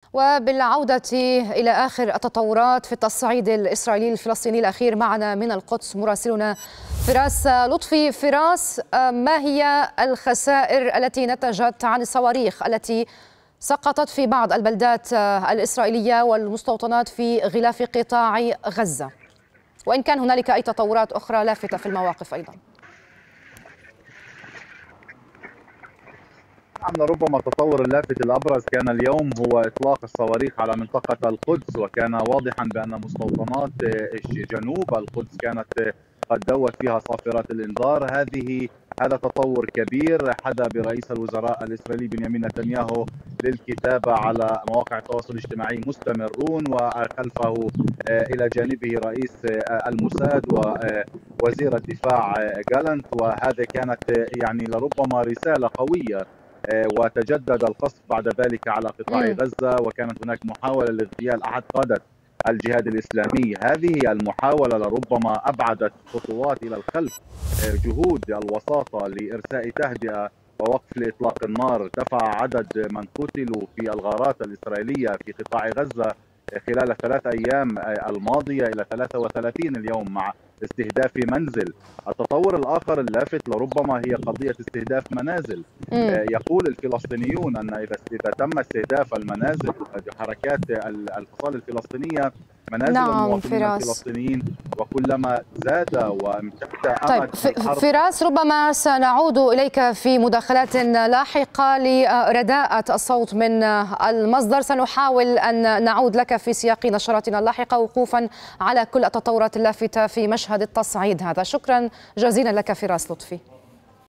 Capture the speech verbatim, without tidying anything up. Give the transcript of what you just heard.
وبالعودة إلى آخر التطورات في التصعيد الإسرائيلي الفلسطيني الأخير، معنا من القدس مراسلنا فراس لطفي. فراس، ما هي الخسائر التي نتجت عن الصواريخ التي سقطت في بعض البلدات الإسرائيلية والمستوطنات في غلاف قطاع غزة، وإن كان هنالك أي تطورات أخرى لافتة في المواقف أيضا؟ نعم، ربما التطور اللافت الأبرز كان اليوم هو إطلاق الصواريخ على منطقة القدس، وكان واضحا بأن مستوطنات جنوب القدس كانت قد دوت فيها صافرات الإنذار. هذه هذا تطور كبير حدا برئيس الوزراء الإسرائيلي بنيامين نتنياهو للكتابة على مواقع التواصل الاجتماعي مستمرون، وخلفه إلى جانبه رئيس الموساد ووزير الدفاع جالنت، وهذا كانت يعني لربما رسالة قوية. وتجدد القصف بعد ذلك على قطاع غزة، وكانت هناك محاولة لاغتيال أحد قادة الجهاد الإسلامي. هذه المحاولة لربما أبعدت خطوات إلى الخلف جهود الوساطة لإرساء تهدئة ووقف لإطلاق النار. ارتفع عدد من قتلوا في الغارات الإسرائيلية في قطاع غزة خلال الثلاث أيام الماضية إلى ثلاثة وثلاثين اليوم مع استهداف منزل. التطور الآخر اللافت لربما هي قضية استهداف منازل. مم. يقول الفلسطينيون أن إذا إذا تم استهداف المنازل بحركات الفصائل الفلسطينية منازل نعم المواطنين فراس. الفلسطينيين، وكلما زاد وامتد طيب فراس، ربما سنعود إليك في مداخلات لاحقة لرداءة الصوت من المصدر. سنحاول أن نعود لك في سياق نشراتنا اللاحقة وقوفا على كل التطورات اللافتة في مشهد التصعيد هذا. شكرا جزيلا لك فراس لطفي.